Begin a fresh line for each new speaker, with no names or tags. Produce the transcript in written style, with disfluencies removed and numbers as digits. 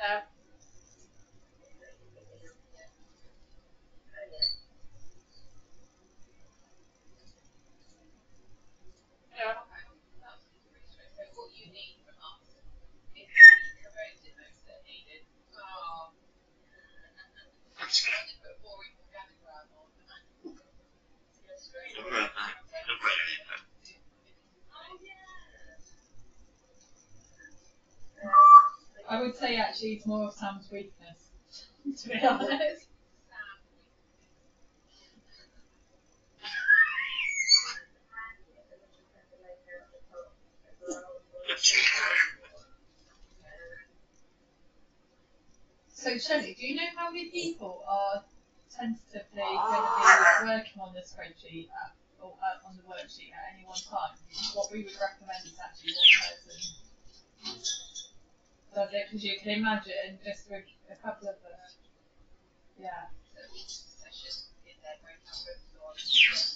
I would say actually it's more of Sam's weakness, to be honest. So Shelley, do you know how many people are tentatively going to be working on this spreadsheet or on the worksheet at any one time? What we would recommend is actually one person does it, because you can imagine just with a couple of us. Yeah.